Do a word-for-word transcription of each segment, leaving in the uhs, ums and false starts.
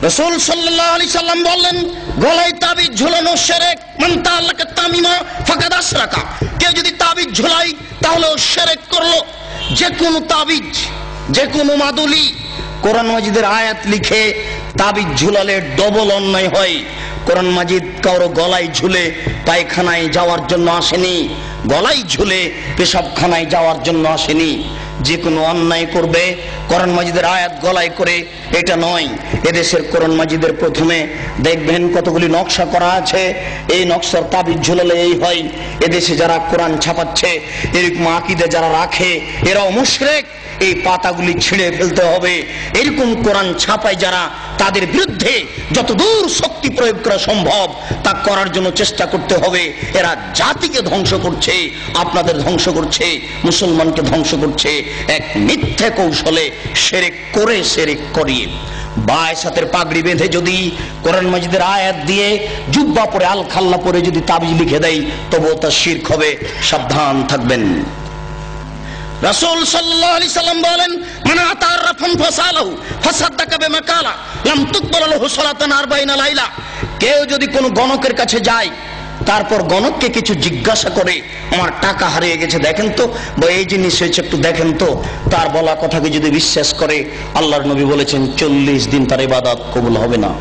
রাসূল সাল্লাল্লাহু আলাইহি সাল্লাম বললেন, গলায় তাবিজ ঝুলানো শিরক, মান তাআল্লাকা তামিমা ফাকাদ আশরাকা। কেউ যদি তাবিজ ঝুলায় তাহলে ও শিরক করলো। যে কোনো তাবিজ, যে কোনো মাদুলি, কোরআন মাজিদের আয়াত লিখে তাবিজ ঝুলালে ডবল অন্যায় হয়। কোরআন মাজিদ কারো গলায় ঝুলে পায়খানায় যাওয়ার জন্য আসেনি, গলায় ঝুলে পেশাবখানায় যাওয়ার জন্য আসেনি। যে কোনো অন্যায় করবে কোরআন মাজিদের আয়াত গলায় করে, এটা নয়। এদেশের কোরআন মাজিদের প্রথমে দেখবেন কতগুলি নকশা করা আছে, এই নকশার তাবিজ ঝুলালে এই হয়। এদেশে যারা কোরআন ছাপাচ্ছে, এরকম আকীদা যারা রাখে, এরাও মুশরিক। এই পাতাগুলি ছিঁড়ে ফেলতে হবে। এরকম কোরআন ছাপায় যারা, তাদের বিরুদ্ধে যতদূর শক্তি প্রয়োগ করা সম্ভব তা করার জন্য চেষ্টা করতে হবে। এরা জাতিকে ধ্বংস করছে, আপনাদের ধ্বংস করছে, মুসলমানকে ধ্বংস করছে এক মিথ্যে কৌশলে, শিরক করে শিরক করিয়ে। বায়সাতের পাগড়ি বেঁধে যদি কোরআন মাজিদের আয়াত দিয়ে জুব্বা পরে আল খাল্লা পরে যদি তাবিজ লিখে দেয়, তবুও তা শিরক হবে। সাবধান থাকবেন। রাসূল সাল্লাল্লাহু আলাইহি সাল্লাম বলেন, মান আতারাফান ফাসালাহু ফাসাদ্দাকা বিমা কালা লাম তুকবাল লাহু সালাতান আরবাঈনা লাইলা। কেউ যদি কোনো গণকের কাছে যায়, তারপর গণককে কিছু জিজ্ঞাসা করে, আমার টাকা হারিয়ে গেছে দেখেন তো, বা এই জিনিস হয়েছে একটু দেখেন তো, তার বলা কথাকে যদি বিশ্বাস করে, আল্লাহর নবী বলেছেন চল্লিশ দিন তার ইবাদত কবুল হবে না,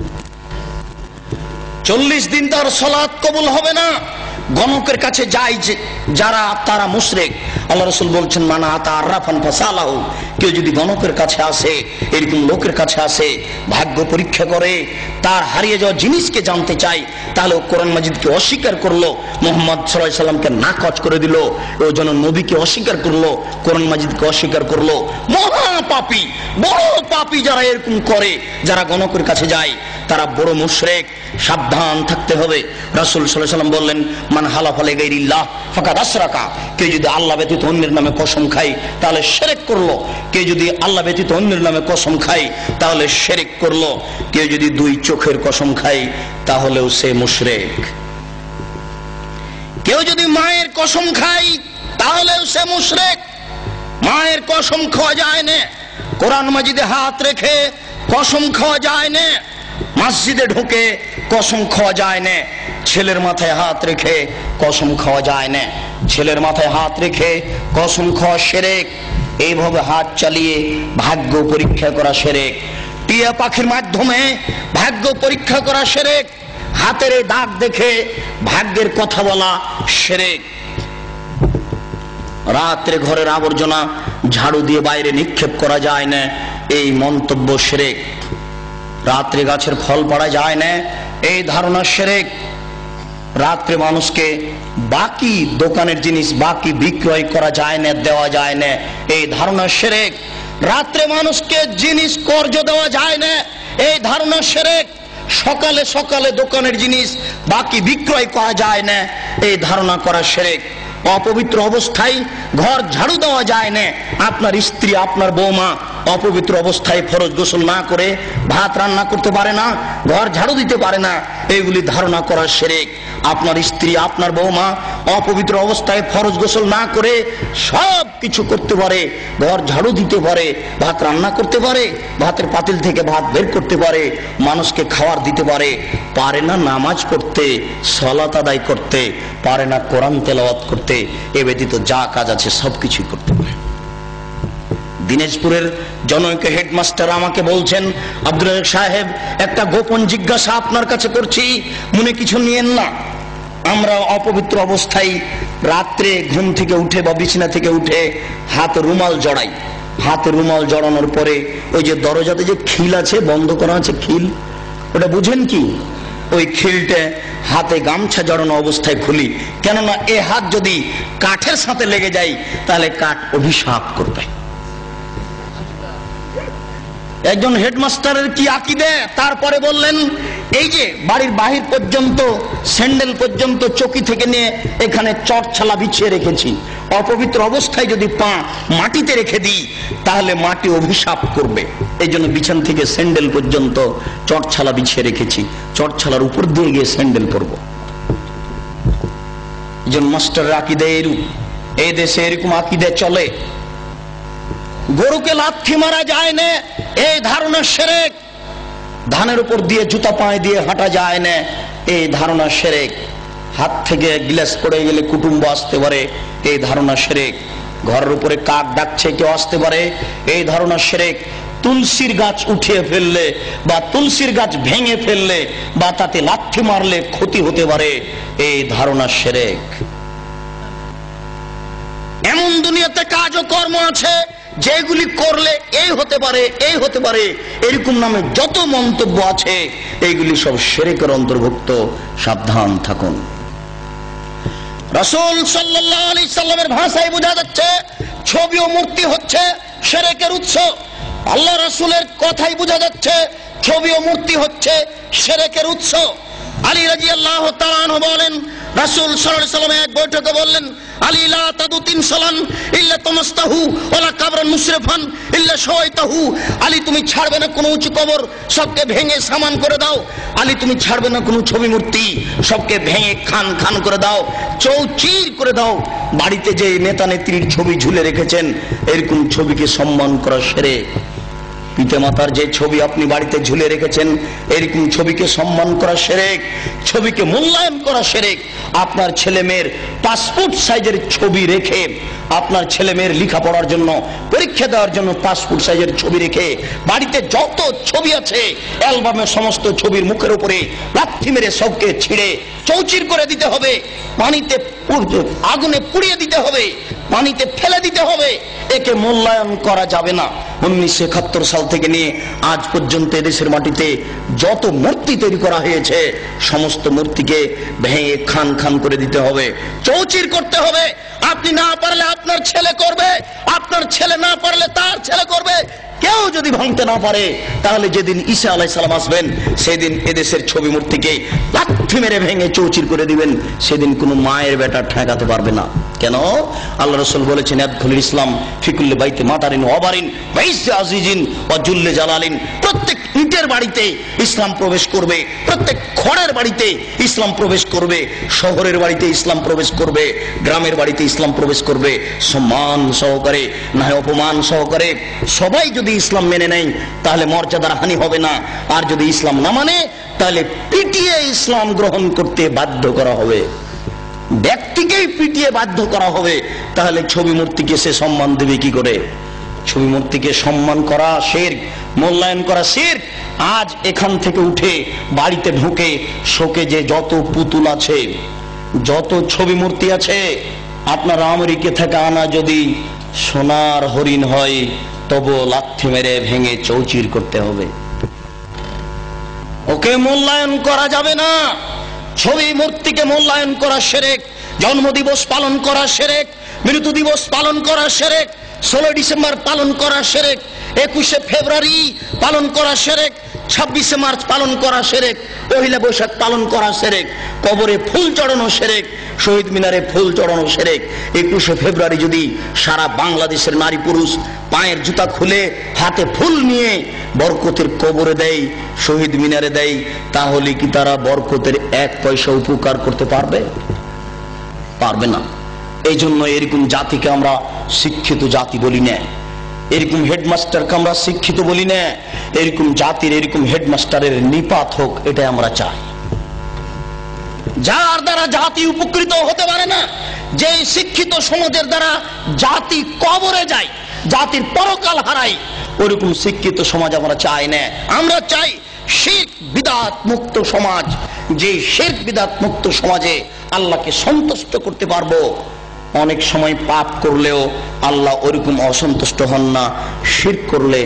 চল্লিশ দিন তার সালাত কবুল হবে না। গণকের কাছে যায় যে যারা, তারা মুশরিক। আল্লাহ রাসূল বলছেন, মানা আতারাফান ফাসালাহু। কেউ যদি গণকের কাছে আসে, এরকম লোকের কাছে আসে, ভাগ্য পরীক্ষা করে, তার হারিয়ে যাওয়া জিনিসকে জানতে চায়, তাহলে কোরআন মাজিদকে অস্বীকার করলো, মুহাম্মদ সাল্লাল্লাহু আলাইহি সাল্লামকে নাকচ করে দিল, ও যেন নবীকে অস্বীকার করলো, কোরআন মাজিদকে অস্বীকার করলো। মহা পাপী, বড় পাপী যারা এরকম করে, যারা গণকের কাছে যায়, তারা বড় মুশরিক। সাবধান থাকতে হবে। রাসূল সাল্লাল্লাহু আলাইহি সাল্লাম বললেন, মান হালাফা লিগাইরিল্লাহ ফাকাদ আশরাকা। কেউ যদি আল্লাহ ব্যতীত অন্যের নামে কসম খায় তাহলে শিরক করলো। কেউ যদি আল্লাহ ব্যতীত অন্যের নামে কসম খায় তাহলে শিরক করলো। কেউ যদি দুই চোখের কসম খায় তাহলেও সে মুশরিক। কেউ যদি মায়ের কসম খায় তাহলেও সে মুশরিক। মায়ের কসম খাওয়া যায় না, কোরআন মাজিদে হাত রেখে কসম খাওয়া যায় না, মসজিদে ঢুকে কসম খাওয়া যায় না, ছেলের মাথায় হাত রেখে কসম খাওয়া যায় না, ছেলের মাথায় হাত রেখে কসম খাওয়া শিরক। এইভাবে হাত চালিয়ে ভাগ্য পরীক্ষা করা শিরক। টিয়া পাখির মাধ্যমে ভাগ্য পরীক্ষা করা শিরক। হাতের দাগ দেখে ভাগ্যের কথা বলা শিরক। রাত্রে ঘরের আবর্জনা ঝাড়ু দিয়ে বাইরে নিক্ষেপ করা যায় না, এই মন্তব্য শিরক। রাত্রে গাছের ফল পাড়া যায় না, এই ধারণা শিরক। রাত্রে মানুষকে বাকি দোকানের জিনিস বাকি বিক্রয় করা যায় না, দেওয়া যায় না, এই ধারণা শিরক। রাত্রে মানুষকে জিনিস কর্জ দেওয়া যায় না, এই ধারণা শিরক। সকালে সকালে দোকানের জিনিস বাকি বিক্রয় করা যায় না, এই ধারণা করা শিরক। অপবিত্র অবস্থায় ঘর ঝাড়ু দেওয়া যায় না। আপনার স্ত্রী, আপনার বৌমা অপবিত্র অবস্থায় ফরজ গোসল না করে ভাত রান্না করতে পারে না, ঘর ঝাড়ু দিতে পারে না, এইগুলি ধারণা করা শিরক। আপনার স্ত্রী, আপনার বৌমা অপবিত্র অবস্থায় ফরজ গোসল না করে সব কিছু করতে পারে, ঘর ঝাড়ু দিতে পারে, ভাত রান্না করতে পারে, ভাতের পাতিল থেকে ভাত বের করতে পারে, মানুষকে খাবার দিতে পারে, পারে না নামাজ পড়তে, সালাত আদায় করতে, পারে না কোরআন তেলাওয়াত করতে, এ ব্যতীত যা কাজ আছে সবকিছুই করতে পারে। দিনাজপুরের জনৈক হেডমাস্টার আমাকে বলছেন, আব্দুল রাজ্জাক সাহেব, একটা গোপন জিজ্ঞাসা আপনার কাছে করছি, মনে কিছু নিয়েন না। আমরা অপবিত্র অবস্থায় রাত্রে ঘুম থেকে উঠে বা বিছানা থেকে উঠে হাত রুমাল জড়াই। হাত রুমাল জড়ানোর পরে ওই যে দরজাতে যে খিল আছে, বন্ধ করা আছে খিল, ওটা বুঝেন কি? ওই খিলটা হাতে গামছা জড়ানো অবস্থায় খুলি, কেননা এ হাত যদি কাঠের সাথে লেগে যায় তাহলে কাঠ অভিশাপ করবে। একজন হেডমাস্টারের কি আকীদা! তারপরে বললেন, এই যে বাড়ির বাহির পর্যন্ত, স্যান্ডেল পর্যন্ত চকি থেকে নিয়ে এখানে চটছালা বিছিয়ে রেখেছি, অপবিত্র অবস্থায় যদি পা মাটিতে রেখে দিই তাহলে মাটি অভিশাপ করবে। এই জন্য বিছান থেকে স্যান্ডেল পর্যন্ত চটছালা বিছিয়ে রেখেছি, চটছালার উপর দিয়ে গিয়ে স্যান্ডেল পরব। একজন মাস্টারের আকীদা এরূপ। এই দেশে এরকম আকীদা চলে। গরুকে লাথি মারা যায় না, এই ধারণা শিরক। ধানের উপর দিয়ে জুতা পায়ে দিয়ে হাঁটা যায় না, এই ধারণা শিরক। হাত থেকে গ্লাস পড়ে গেলে কুটুম্ব আসতে পারে, এই ধারণা শিরক। ঘরের উপরে কাক ডাকছে কেউ আসতে পারে, এই ধারণা শিরক। তুলসীর গাছ উঠিয়ে ফেললে বা তুলসীর গাছ ভেঙে ফেললে বা তাতে লাথি মারলে ক্ষতি হতে পারে, এই ধারণা শিরক। এমন দুনিয়াতে কাজ ও কর্ম আছে যেগুলি করলে এই হতে পারে এই হতে পারে এরকম নামে যত মন্তব্য আছে এইগুলি সব শিরকের অন্তর্ভুক্ত। সাবধান থাকুন। রাসূল সাল্লাল্লাহু আলাইহি সাল্লামের ভাষায় বোঝা যাচ্ছে ছবি ও মূর্তি হচ্ছে শিরকের উৎস। আল্লাহ রাসূলের কথাই বোঝা যাচ্ছে ছবি ও মূর্তি হচ্ছে শিরকের উৎস। আলী রাদিয়াল্লাহু তাআলা আনহু বলেন, রাসূল সাল্লাল্লাহু আলাইহি সাল্লাম এক বৈঠকে বললেন, আলী লা তাদু তিনসালান ইল্লা তামাস্তাহু ওয়ালা কাবরান মুশরিফান ইল্লা শাওয়াইতাহু। আলী তুমি ছাড়বে না কোনো উঁচু কবর, সবকে ভেঙে সামান করে দাও। আলী তুমি ছাড়বে না কোনো ছবি মূর্তি, সবকে ভেঙে খান খান করে দাও, চৌচির করে দাও। বাড়িতে যে নেতা নেত্রীর ছবি ঝুলে রেখেছেন এরকম ছবিকে সম্মান করা শিরক। পিতামাতার যে ছবি আপনি বাড়িতে ঝুলে রেখেছেন এরকম ছবিকে সম্মান করা শিরক, ছবিকে মূল্যায়ন করা শিরক। আপনার ছেলে মেয়ের পাসপোর্ট সাইজের ছবি রেখে, আপনার ছেলে মেয়ের লেখাপড়ার জন্য পরীক্ষা দেওয়ার জন্য পাসপোর্ট সাইজের ছবি রেখে বাড়িতে যত ছবি আছে অ্যালবামের সমস্ত ছবির মুখের উপরে লাথি মেরে সবকে ছিঁড়ে চৌচির করে দিতে হবে, পানিতে আগুনে পুড়িয়ে দিতে হবে, পানিতে ফেলে দিতে হবে। একে মূল্যায়ন করা যাবে না। উনিশশো একাত্তর সাল থেকে নিয়ে আজ পর্যন্ত এদেশের মাটিতে যত মূর্তি তৈরি করা হয়েছে সমস্ত মূর্তিকে ভেঙে খান খান করে দিতে হবে, চৌচির করতে হবে। আপনি না পারলে আপনার ছেলে করবে, আপনার ছেলে না পারলে তার ছেলে করবে। কেউ যদি ভাঙতে না পারে তাহলে যেদিন ঈসা আলাইহিস সালাম আসবেন সেদিন এদেশের ছবি মূর্তিকে লাথি মেরে ভেঙে চৌচির করে দিবেন। সেদিন কোনো মায়ের বেটা ঠেকাতে পারবে না। কেন? আল্লাহ রাসূল বলেছেন, ইয়াদখুলুল ইসলাম ফি কুল্লি বাইতি মাতারিন ওয়া বারিন ওয়া ইজ্জি আজিজিন ওয়া জুল্লি জালালিন। প্রত্যেক ইটের বাড়িতে ইসলাম প্রবেশ করবে, প্রত্যেক খড়ের বাড়িতে ইসলাম প্রবেশ করবে, শহরের বাড়িতে ইসলাম প্রবেশ করবে, গ্রামের বাড়িতে ইসলাম প্রবেশ করবে। সম্মান সহকারে না অপমান সহকারে সবাই যদি ইসলাম মেনে নেয় তাহলে মর্যাদার হানি হবে না। আর যদি ইসলাম না মানে তাহলে পিটিয়ে ইসলাম গ্রহণ করতে বাধ্য করা হবে, ব্যক্তিকেই পিটিয়ে বাধ্য করা হবে। তাহলে ছবি মূর্তিকে সে সম্মান দেবে কি করে? ছবি মূর্তিকে সম্মান করা শিরক, মূল্যায়ন করা শিরক। আজ এখান থেকে উঠে বাড়িতে ঢুকে শোকে যে যত পুতুল আছে, যত ছবি মূর্তি আছে, আপনার আমেরিকা থেকে আনা যদি সোনার হরিণ হয় তবু লাথি মেরে ভেঙে চৌচির করতে হবে। ওকে মূল্যায়ন করা যাবে না। ছবি মূর্তিকে মূল্যায়ন করা শিরক। জন্ম দিবস পালন করা শিরক, মৃত্যু দিবস পালন করা শিরক, ষোলোই ডিসেম্বর পালন করা শিরক, একুশে ফেব্রুয়ারি পালন করা শিরক, ছাব্বিশে মার্চ পালন করা শিরক, পহিলা বৈশাখ পালন করা শিরক, কবরে ফুল চড়ানো শিরক, শহীদ মিনারে ফুল চড়ানো শিরক। একুশে ফেব্রুয়ারি যদি সারা বাংলাদেশের নারী পুরুষ পায়ের জুতা খুলে হাতে ফুল নিয়ে বরকতের কবরে দেয়, শহীদ মিনারে দেয়, তাহলে কি তারা বরকতের এক পয়সা উপকার করতে পারবে? পারবে না। এই জন্য এরকম জাতিকে আমরা শিক্ষিত জাতি বলি না, এরকম হেডমাস্টারকে আমরা শিক্ষিত বলি না। এরকম জাতির এরকম হেডমাস্টারের নিপাত হোক, এটাই আমরা চাই। যার দ্বারা জাতি উপকৃত হতে পারে না, যে শিক্ষিত সমাজের দ্বারা জাতি কবরে যায়, জাতির পরকাল হারায়, ওরকম শিক্ষিত সমাজ আমরা চাই না। আমরা চাই শিরক বিদআত মুক্ত সমাজ। যে শিরক বিদআত মুক্ত সমাজে আল্লাহকে সন্তুষ্ট করতে পারবো। অনেক সময় পাপ করলেও আল্লাহ ওরকম অসন্তুষ্ট হন না। শিরক করলে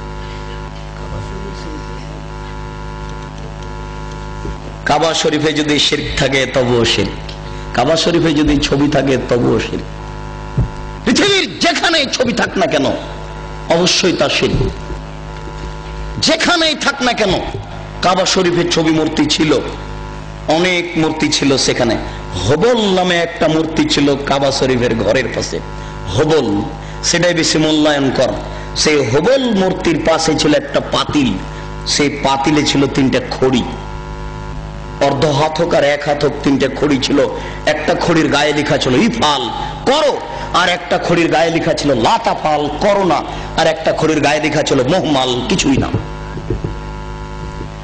কাবা শরীফে যদি শিরক থাকে তবুও শিরক, কাবা শরীফে যদি ছবি থাকে তবুও শিরক। পৃথিবীর যেখানে ছবি থাক না কেন অবশ্যই তা শিরক। যেখানেই থাক না কেন, কাবা শরীফের ছবি মূর্তি ছিল, অনেক মূর্তি ছিল সেখানে। হবল নামে একটা মূর্তি ছিল কাবা শরীফের ঘরের পাশে, হবল, সেটাই বেশি মূল্যায়ন কর। সেই হবল মূর্তির পাশে ছিল একটা পাতিল, সেই পাতিলে ছিল তিনটা খড়ি, অর্ধ হাত হোক আর এক হাত হোক তিনটা খড়ি ছিল। একটা খড়ির গায়ে লেখা ছিল ইফাল, করো, আর একটা খড়ির গায়ে লেখা ছিল লাতাফাল, করো না, আর একটা খড়ির গায়ে লেখা ছিল মোহমাল, কিছুই না।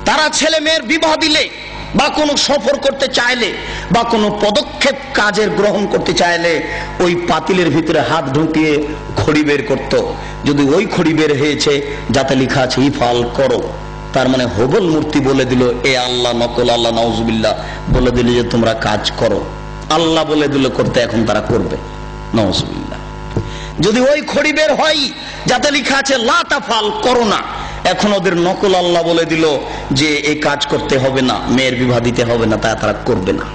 তারা ছেলে মেয়ের বিবাহ দিলে বা কোনো সফর করতে চাইলে বা কোনো পদক্ষেপ কাজের গ্রহণ করতে চাইলে ওই পাতিলের ভিতরে হাত ঢুকিয়ে খড়ি বের করত। যদি ওই খড়ি বের হয়েছে যাতে লেখা আছে ইফাল করো, তার মানে হবল মূর্তি বলে দিল এ আল্লাহ নকল আল্লাহ নাউজুবিল্লাহ বলে দিল যে তোমরা কাজ করো, আল্লাহ বলে দিল করতে, এখন তারা করবে নাউজুবিল্লাহ। যদি ওই খড়ি বের হয় যাতে লেখা আছে লা তাফাল করো না, এখন ওদের নকল আল্লাহ বলে দিল যে এই কাজ করতে হবে না, মেয়ের বিবাহ দিতে হবে না, তা তারা করবে না।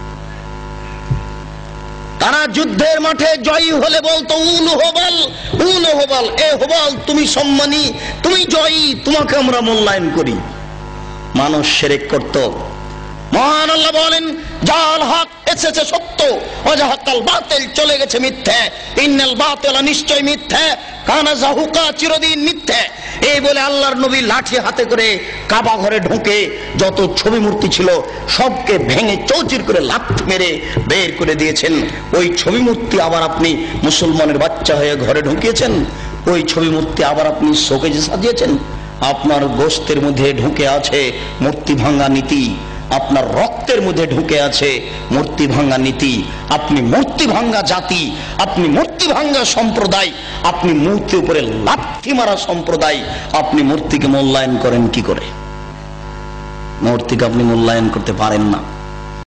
তারা যুদ্ধের মাঠে জয়ী হলে বলতো উল হবাল উল হবাল, এ হবাল তুমি সম্মানী, তুমি জয়ী, তোমাকে আমরা মূল্যায়ন করি। মানুষ শিরক করত। মহান আল্লাহ বলেন জাল হক এসেছে সত্য, ওয়াজাহাকাল বাতিল চলে গেছে মিথ্যা, ইন্নাল বাতিলা নিশ্চয় মিথ্যা, কানা জাহুকা চিরদিন মিথ্যা। এই বলে আল্লাহর নবী লাঠি হাতে করে কাবা ঘরে ঢুকে যত ছবি মূর্তি ছিল সবকে ভেঙে চৌচির করে লাথি মেরে বের করে দিয়েছেন। ওই ছবি মূর্তি আবার আপনি মুসলমানের বাচ্চা হয়ে ঘরে ঢুকিয়েছেন, ওই ছবি মূর্তি আবার আপনি শোকেজে সাজিয়েছেন। আপনার গোশতের মধ্যে ঢুকে আছে মূর্তি ভাঙা নীতি, আপনার রক্তের মধ্যে ঢুকে আছে মূর্তি ভাঙ্গা নীতি। আপনি মূর্তি ভাঙ্গা জাতি, আপনি মূর্তি ভাঙ্গা সম্প্রদায়, আপনি মূর্তির উপরে লাথি মারা সম্প্রদায়। আপনি মূর্তিকে মূল্যায়ন করেন কি করে? মূর্তিকে আপনি মূল্যায়ন করতে পারেন না।